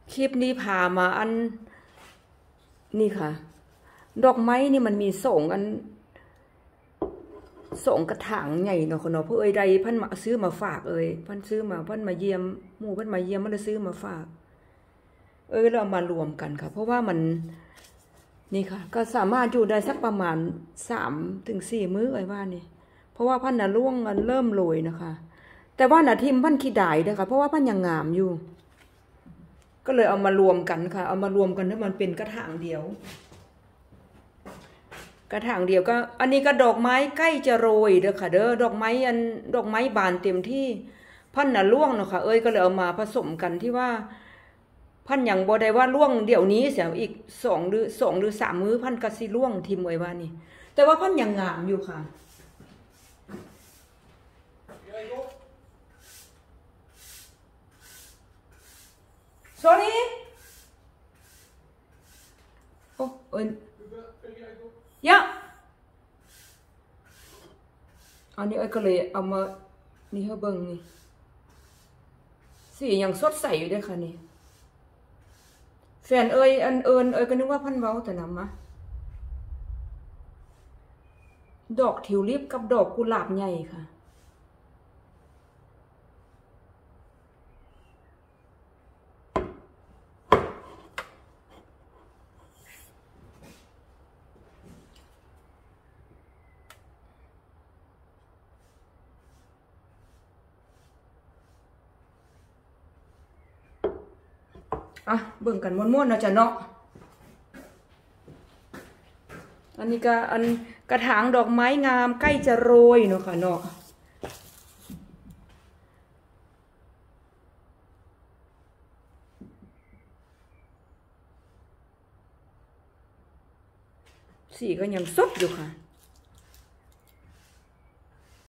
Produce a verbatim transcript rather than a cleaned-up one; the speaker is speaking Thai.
คลิปนี้พามาอันนี่ค่ะดอกไม้นี่มันมีสองอันสองกระถางใหญ่เนาะคนเนาะเพื่อเอ้ยใดพันมาซื้อมาฝากเอ้ยพันซื้อมาพันมาเยี่ยมหมู่พันมาเยี่ยมมันเลยซื้อมาฝากเอ้ยเราเอามารวมกันค่ะเพราะว่ามันนี่ค่ะก็สามารถอยู่ได้สักประมาณสามถึงสี่มื้อไอ้ว่านี่เพราะว่าพันน่ะร่วงกันเริ่มโรยนะคะแต่ว่าน่ะทิมพันขี้ดายนะคะเพราะว่าพันยังงามอยู่ก็เลยเอามารวมกันค่ะเอามารวมกันให้มันเป็นกระถางเดียวกระถางเดียวก็อันนี้ก็ดอกไม้ใกล้จะโรยเด้อค่ะเด้อดอกไม้อันดอกไม้บานเต็มที่พันน่ะร่วงเนาะค่ะเอ้ยก็เลยเอามาผสมกันที่ว่าพันอย่างบ่ได้ว่าร่วงเดี๋ยวนี้เสียอีกสองหรือสองหรือสามมื้อพันก็สิร่วงทิมไว้ว่านี่แต่ว่าพันยังงามอยู่ค่ะsorry โอ้เอ้ยยะอันนี้เอ้ยก็เลยเอามานี่ให้เบิ่งนี่สียังสดใสอยู่ด้วยค่ะนี่แฟนเอ้ยอันเอิญเอ้ยก็นึกว่าพันเว้าแต่นำมาดอกทิวลิปกับดอกกุหลาบใหญ่ค่ะอ่ะเบิ่งกันม้วนๆเนาะจ้ะเนาะอันนี้ก็อันกระถางดอกไม้งามใกล้จะโรยเนาะค่ะเนาะสีก็ยังสดอยู่ค่ะ